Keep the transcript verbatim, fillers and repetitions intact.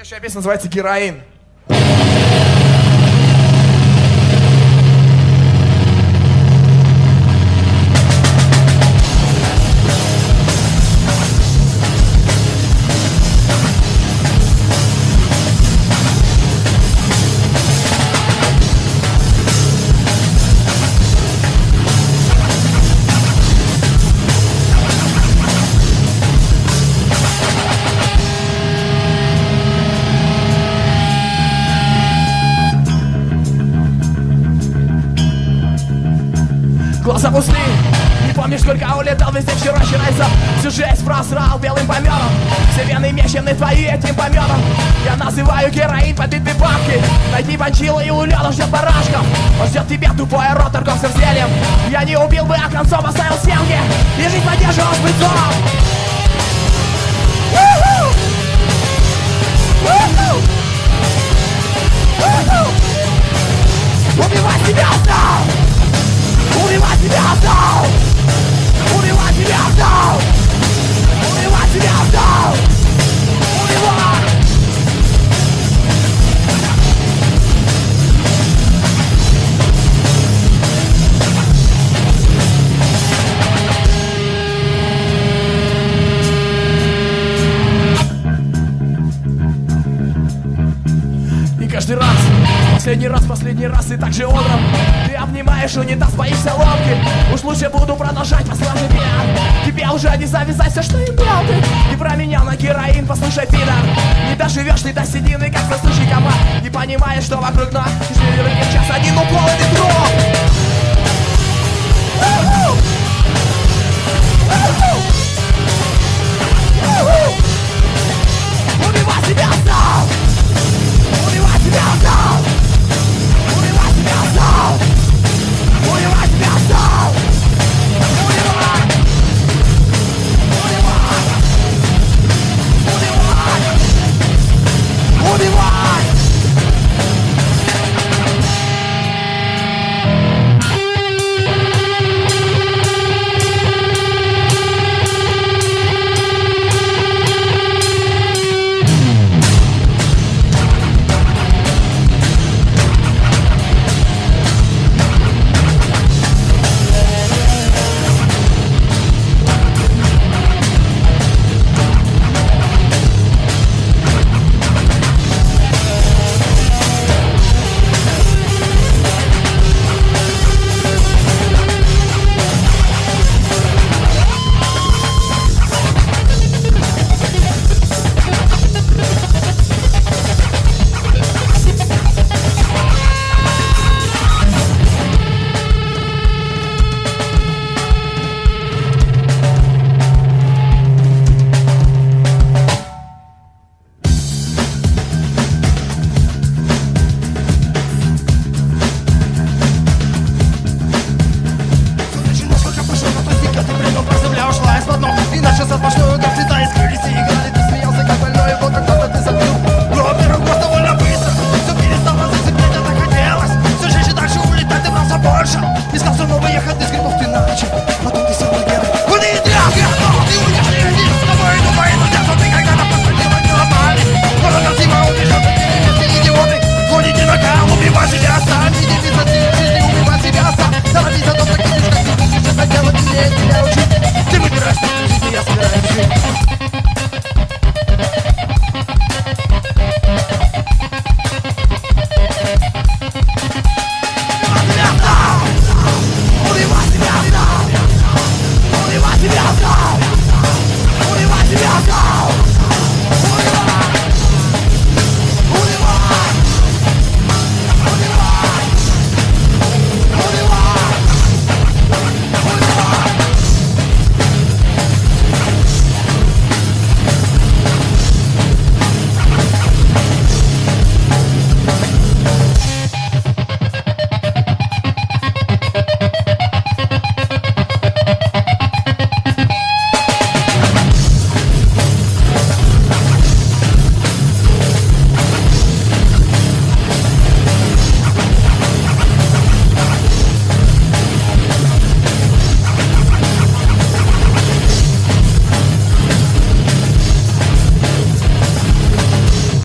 Следующая песня называется «Героин». Глаза пусты, не помнишь, сколько улетал везде вчера, вчера. Всю жизнь просрал белым помером. Все вены мечены твои этим помером. Я называю героин побитые бабки. Найди бончилы и улёна ждет барашков. Он ждет тебя, тупой рот, торговцев зельем. Я не убил бы, а концом оставил семьи. И жизнь поддерживал с бытом. Убивать тебя стал! Убивать тебя стал! Убивать тебя стал! Убивать тебя стал! Убивать! И каждый раз, последний раз, последний раз и так же утром ты обнимаешь унитаз, боишься ломки. Уж лучше буду продолжать, послушай меня. Тебе уже не завязать все, что имел ты. Ты променял на героин, послушай, пидор. Не доживешь ты до седины, как заслужий комар. Не понимаешь, что вокруг нас. Час один укол и ты труп.